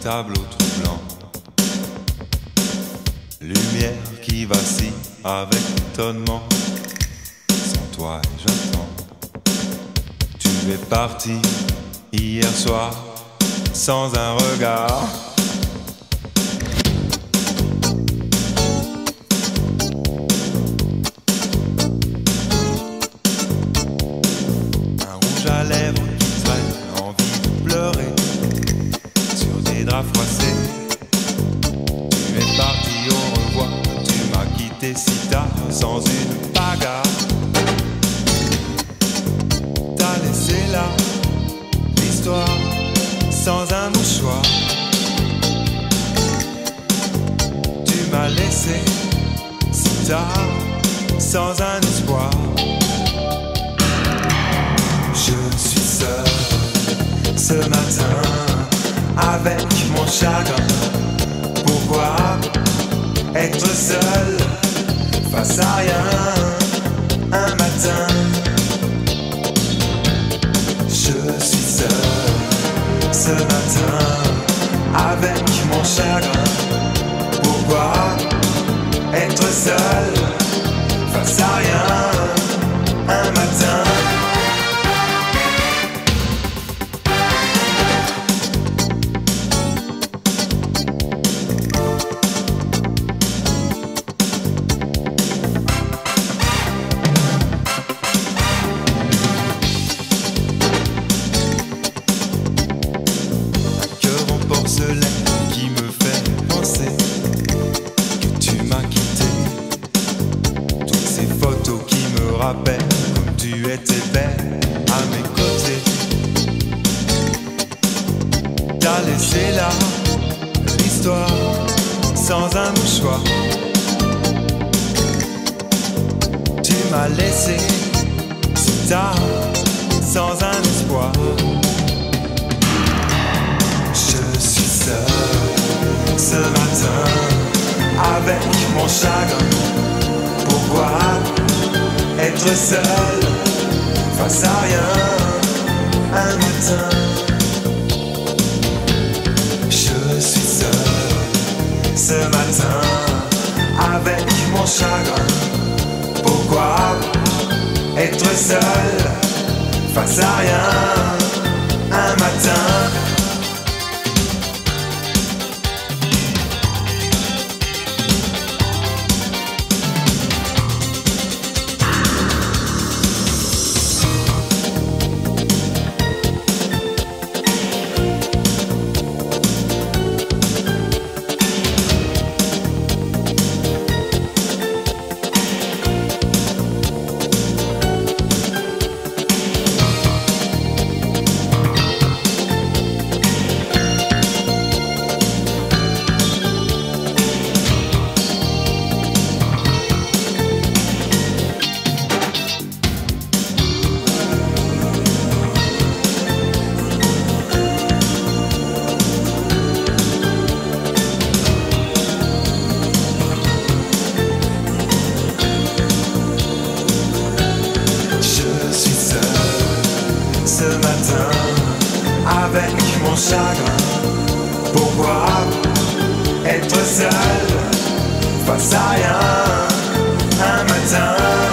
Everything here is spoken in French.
tableau tout blanc. Lumière qui vacille avec étonnement. Sans toi et j'attends. Tu es parti hier soir sans un regard. Un rouge à lèvres qui traîne, envie de pleurer sur des draps froissés. Tu es parti au revoir, tu m'as quitté si tard sans une bagarre. T'as laissé là l'histoire sans un mouchoir. Tu m'as laissé si tard sans un espoir. Je suis seul ce matin avec mon chagrin. Pourquoi être seul face à rien un matin? Je suis seul ce matin avec mon chagrin. Pourquoi être seul face à rien un matin? Qui me fait penser que tu m'as quitté. Toutes ces photos qui me rappellent comme tu étais belle à mes côtés. T'as laissé là l'histoire sans un mouchoir. Tu m'as laissé si tard sans un espoir. Ce matin avec mon chagrin. Pourquoi être seul face à rien un matin? Je suis seul ce matin avec mon chagrin. Pourquoi être seul face à rien un matin? Avec mon chagrin. Pourquoi être seul face à rien un matin?